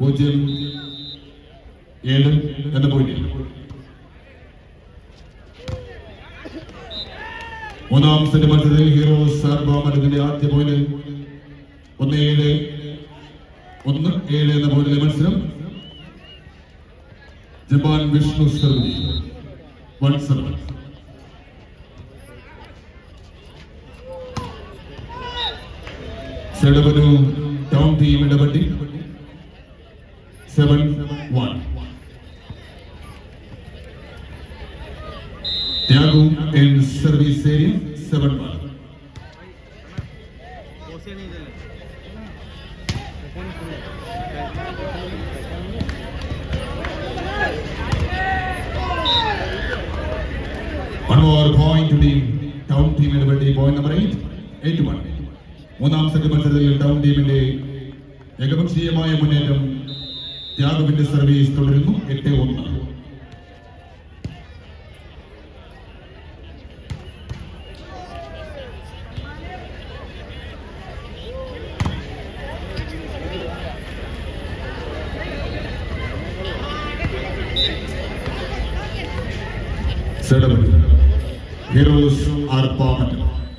0-7 എന്ന പോയിന്റ്. മൂന്നാം സെറ്റ് മത്സരത്തിൽ ഹീറോസ് സാർബാമരത്തിന്റെ ആദ്യ പോയിന്റ് 1-7 എന്ന പോയിന്റിലെ മത്സരം. ജപ്പാൻ വിഷ്ണു സർവി 1-7. സെഡബനു ടൗൺ ടീമിന്റെ പട്ടി 7-1. Thiago in service area 7-1. One more point to the town team in the point number 8-1. മൂന്നാം സെറ്റ് മത്സരത്തിൽ ടൗൺ ടീമിന്റെ ഏകപക്ഷീയമായ മുന്നേറ്റം. ത്യാഗത്തിന്റെ സർവീസ് തുടരുന്നു 8-1. Heroes are permanent.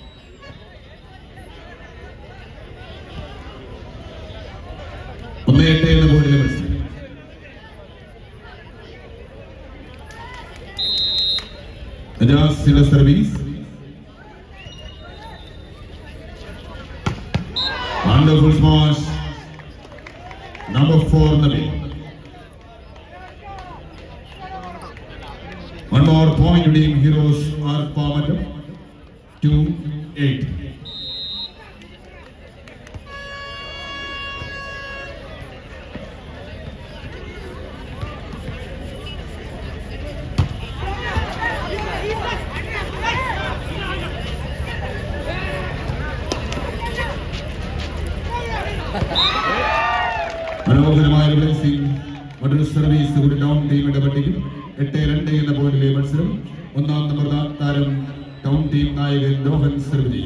Just in a service. Wonderful smash. Number 4 in the way. One more point to team. Heroes are formed 2-8. മനോഹരമായ blazing മറ്റൊരു service കൂടി town ടീമിന്റെ പട്ടികയിൽ 8-2 എന്ന പോയിന്റിലെ മത്സരം. ഒന്നാം നമ്പർ താരം ടൗൺ ടീം നായകൻ രോഹൻ സർവി.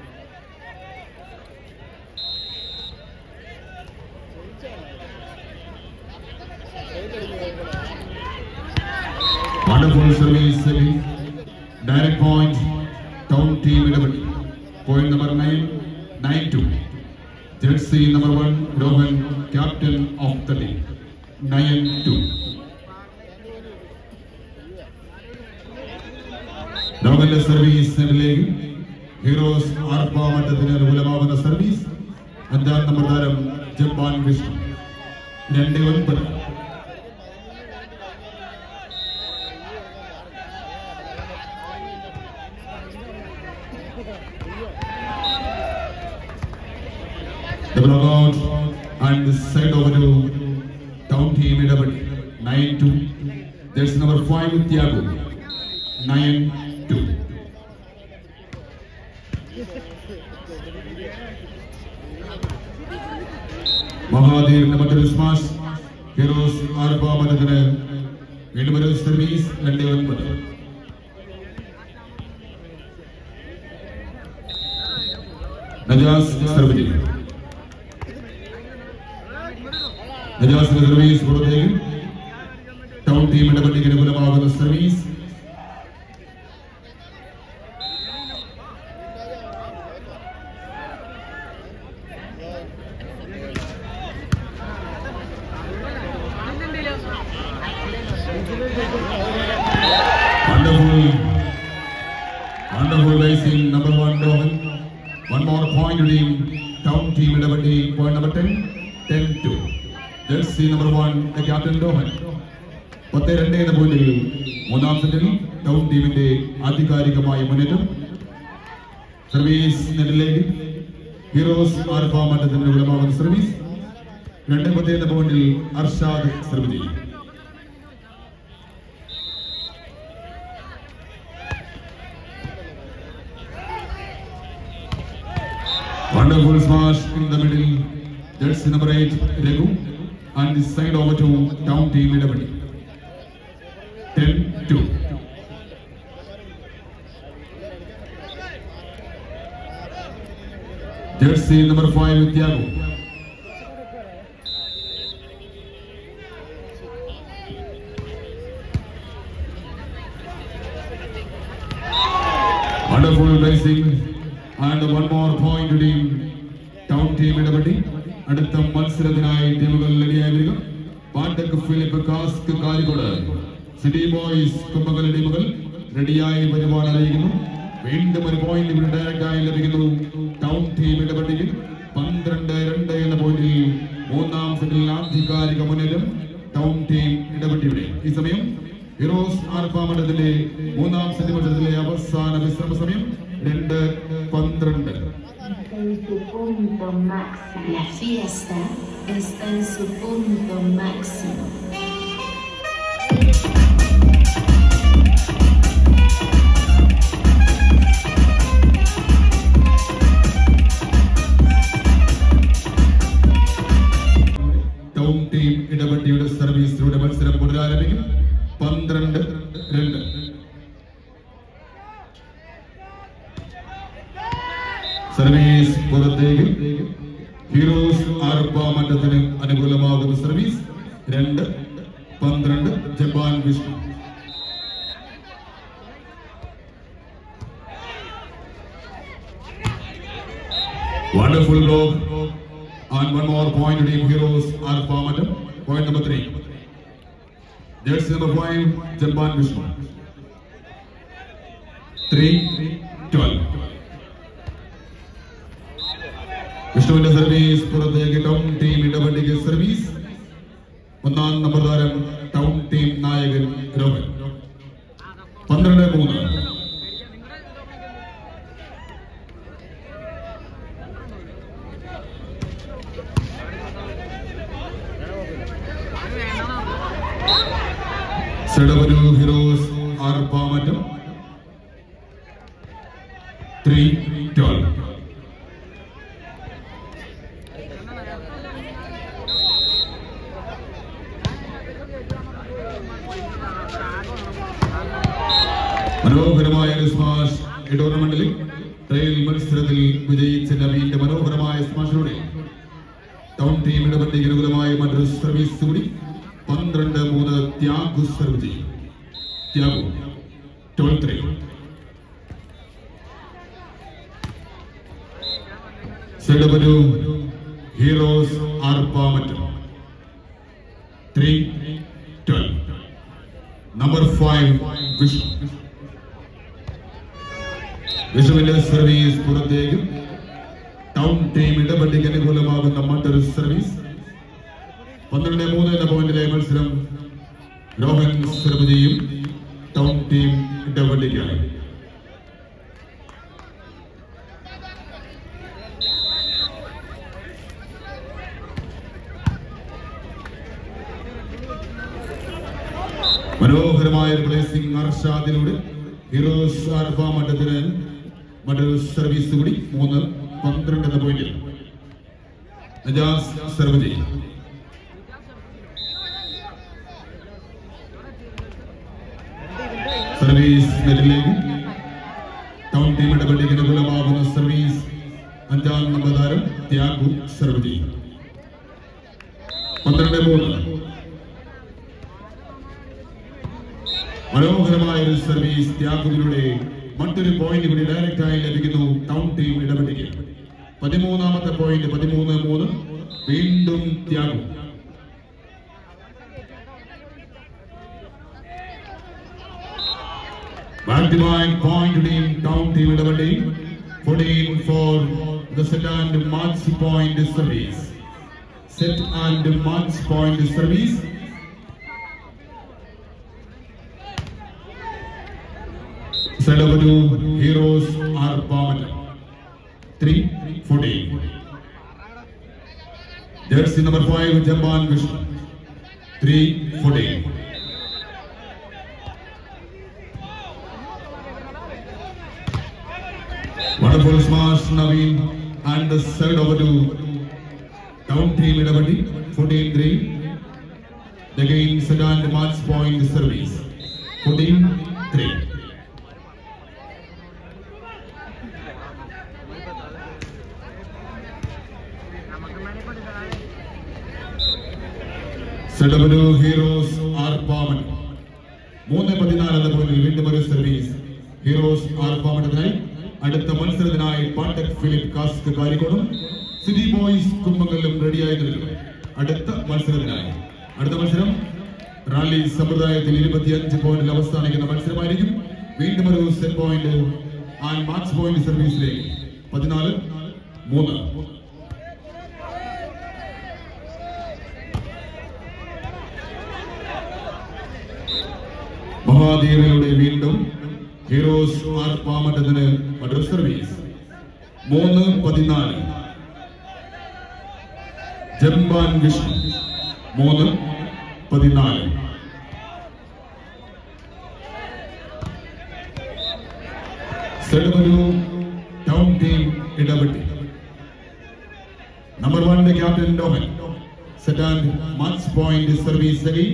Wonderful service. Direct point town ടീമിന്റെ പട്ടി. Point number 9-2. Jersey number 1, Rohan, captain of the team. 9-2. Rohan's service leg. Heroes are formed at the Ulamavana service. And that number Dharam, Japan Vishnu. 2-1. The block and side over to town team in 9-2. There's number 5 Thiago 9-2. Mahadir number smash. Heroes are bomb at the service and 2-1. Najas Sarvati. Najas service for the town team and the particular service. Wonderful racing number 1 Rohan. One more point to team town team in the point number 10-2. Jersey number 1, the captain Rohan. 10-2 എന്ന പോയിന്റിൽ മൂന്നാം സെറ്റിൽ town ടീമിന്റെ ആധികാരികമായ മുന്നേറ്റം. Service നെറ്റിലേക്ക് heroes ആർഫാമറ്റത്തിന്റെ ഉടമ service. 2-10 എന്ന പോയിന്റിൽ Arshad സർവതി. Wonderful smash in the middle. Jersey number 8, Regu, and this side over to town team in the middle. 10-2. Jersey number 5, Thiago. Wonderful racing and one more point team. Town team ഇടപെടി അടുത്ത മത്സരത്തിനായി ടീമുകൾ റെഡിയായി വരിക. പാട്ടക് Philip കാസ്ക് കാലിക്കോട്, city boys കുമ്പകൽ ടീമുകൾ റെഡിയായി വരുവാൻ അറിയിക്കുന്നു. വീണ്ടും ഒരു പോയിന്റ് ഇവിടെ ഡയറക്റ്റായി ലഭിക്കുന്നു. ടൗൺ ടീം ഇടപെടിക്ക് 12-2 എന്ന പോയിന്റിൽ മൂന്നാം സെറ്റിൽ ആധികാരിക മുന്നേറ്റം ടൗൺ ടീം ഇടപെട്ടിയുടെ. ഈ സമയം ഹീറോസ് ആൽഫാ മണ്ഡലത്തിലെ മൂന്നാം സെറ്റ് മത്സരത്തിലെ അവസാന വിശ്രമ സമയം 2:12. La fiesta está en su punto máximo. Town team ഇടപെട്ടിയുടെ സർവീസിലൂടെ മത്സരം പുനരാരംഭിക്കും. 12-2. സർവീസ് പുറത്തേക്ക്. ഹീറോസ് ആൽഫാ മണ്ഡലത്തിന് അനുകൂലമാകുന്ന service 2-12. Japan Vishnu. Wonderful block and one more point team Heroes Alpha Mandal. Point number 3. Jersey number 5 Japan Vishnu. 3-12. Vishnuവിന്റെ സർവീസ് പുറത്തേക്ക്. Town team ഇടപെടിക്ക് സർവീസ്. ഒന്നാം നമ്പർ താരം ടൗൺ ടീം നായകൻ രോഹൻ. 12-3. സെഡവരു ഹീറോസ് ആൽഫാ മണ്ഡലം 3-12. മനോഹരമായ സ്മാഷ്. ഈ ടൂർണമെന്റിൽ ട്രയൽ മത്സരത്തിൽ വിജയിച്ച നവീന്റെ മനോഹരമായ സ്മാഷിലൂടെ ടൗൺ ടീം ഇടപെട്ടി അനുകൂലമായ മറ്റൊരു സർവീസ് കൂടി. 12-3 ത്യാഗു സർവ് ചെയ്യും. ത്യാഗു 12-3. സെഡവരു ഹീറോസ് ആൽഫാ മണ്ഡലം 3-12. നമ്പർ 5 വിഷ്ണു. വിഷ്ണുവിന്റെ സർവീസ് പുറത്തേക്ക്. ടൗൺ ടീം ഇടപെട്ടിക്ക് അനുകൂലമാകുന്ന മറ്റൊരു സർവീസ്. 12-3 എന്ന പോയിന്റിലെ മത്സരം രോഹൻ സർവ് ചെയ്യും. ടൗൺ ടീം ഇടപെട്ടിക്കായി. മനോഹരമായ ഒരു പ്ലേസിംഗ് അർഷാദിലൂടെ ഹീറോസ് ആൽഫാ മണ്ഡലത്തിന് മറ്റൊരു സർവീസ് കൂടി. 3-12 എന്ന പോയിന്റിൽ നജാസ് സർവ് ചെയ്യും. സർവീസ് നെറ്റിലേക്ക്. ടൗൺ ടീം ഇടപെട്ടിക്ക് അനുകൂലമാകുന്ന സർവീസ്. 5ാം നമ്പർ താരം ത്യാഗു സർവ് ചെയ്യും. 12-3. മനോഹരമായ ഒരു സർവീസ് ത്യാഗുവിലൂടെ മറ്റൊരു പോയിന്റ് കൂടി ഡയറക്റ്റായി ലഭിക്കുന്നു ടൗൺ ടീം ഇടപെട്ടിക്ക്. 13ാമത്തെ പോയിന്റ്. 13-3. വീണ്ടും Thyagu. Back-to-back point team town team ഇടപെട്ടി. 14 for the set and match point service. Set and match point service. Sedavu Heroes Alpha Mandal 3-14. Jersey number 5 Japan Vishnu 3-14. Wonderful smash Naveen and the side over to town team Idapatti 14-3. Again second match point service 14-3. Sedavu Heroes Alpha Mandal 3-14 എന്ന പോയിന്റിൽ വീണ്ടും ഒരു service heroes alpha മണ്ഡലത്തിനായി. അടുത്ത മത്സരത്തിനായി പാട്ടക് Philip കാസ്ക് കാരിക്കോടും സിറ്റി ബോയ്സ് കുമ്മംഗലും റെഡിയായി നിൽക്കുന്നു. അടുത്ത മത്സരം റാലി സമ്പ്രദായത്തിൽ 25 പോയിന്റിൽ അവസാനിക്കുന്ന മത്സരമായിരിക്കും. വീണ്ടും ഒരു set point and match point സർവീസിലേക്ക് 14-3. മഹാദേവയുടെ വീണ്ടും ഹീറോസ് ആർ പാമട്ടത്തിന് മറ്റൊരു സർവീസ് 3-14. ജംബാൻ വിഷ്ണു 3-14. സെഡമരു ടൗൺ ടീം ഇടപെട്ടി. നമ്പർ 1 ക്യാപ്റ്റൻ ഡോമൻ set and match point service again.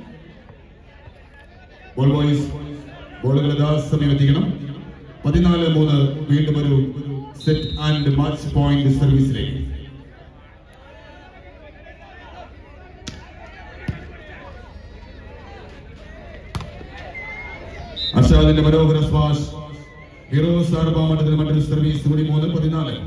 Ball boys ബോളുകൾ സമയമെത്തിക്കണം. 14-3 വീണ്ടും ഒരു സെറ്റ് ആൻഡ് മാച്ച് പോയിന്റ് സർവീസിലേക്ക്. അർഷാദിന്റെ മനോഹര സ്മാഷ്. ഹീറോസ് ആർബാമട്ടത്തിന് മറ്റൊരു സർവീസ് കൂടി 3-14.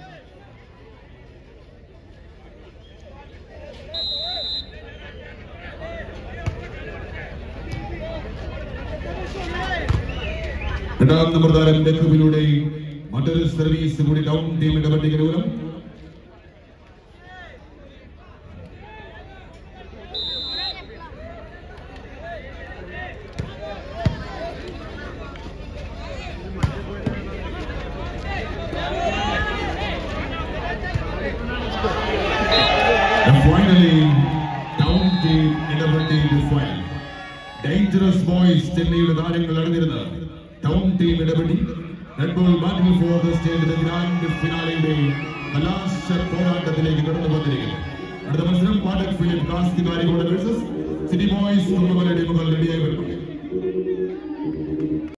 രണ്ടാം നമ്പർ താരം ഡെക്കുവിലൂടെ മറ്റൊരു സർവീസ് കൂടി ടൗൺ ടീമിന്റെ പട്ടികയിലും. Finally, town team ഇടപെട്ടി ഫൈനൽ. ഡേഞ്ചറസ് ബോയ്സ് ചെന്നൈയുടെ താരങ്ങൾ അടങ്ങിയിരുന്ന ടൗൺ ടീം ഇടപെട്ടി red ball batting for the state grand ഫിനാലയുടെ കലാശ പോരാട്ടത്തിലേക്ക് കടന്നു വന്നിരിക്കുന്നു. അടുത്ത മത്സരം പാട്ടക് ഫിലിപ്പ് കാസ്ക് കാരിക്കോട് വേഴ്സസ് സിറ്റി ബോയ്സ് കുമ്മംഗലയുടെ മുകൾ റെഡിയായി വരുന്നു.